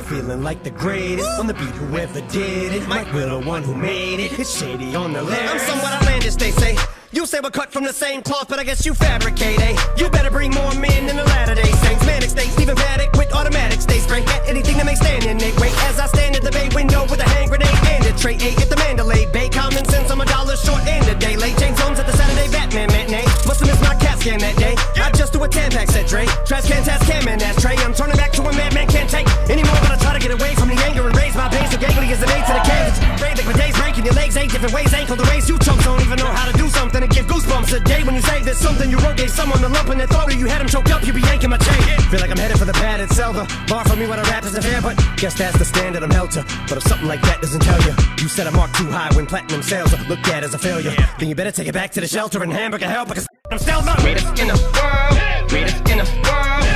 feeling like the greatest. On the beat, whoever did it, Mike Will, the one who made it. It's shady on the lyrics. I'm somewhat outlandish, they say. You say we're cut from the same cloth, but I guess you fabricate, eh? You better bring more men than the Latter-day Saints. Manic states, leaving paddock with automatic stay spray. At anything that may stand in their way. As I stand at the bay window with a hand grenade and a tray, eh? At the Mandalay Bay, common sense, I'm $1 short and a day late. James Holmes at the Saturday Batman matinee. Must've missed my CAT scan that day. I just do a Tampax set Dre. Trash can, task cam, and ashtray. I'm turning back to a madman can't take anymore, but I try to get away from the anger and raise my base. So gangly as an A to the canvas. Brave like my days breaking your legs 8 different ways. Ankle to race. You chumps don't even know how to do something to give goosebumps a day when you say there's something you wrote. Gave someone the lump in their throat, or you had him choked up. You be yanking my chain. Feel like I'm headed for the padded cell. The bar for me when I rap isn't fair, but guess that's the standard I'm held to. But if something like that doesn't tell you, you set a mark too high when platinum sales are looked at as a failure, then you better take it back to the shelter and hamburger hell, because I'm still the greatest in the world. Greatest in the world.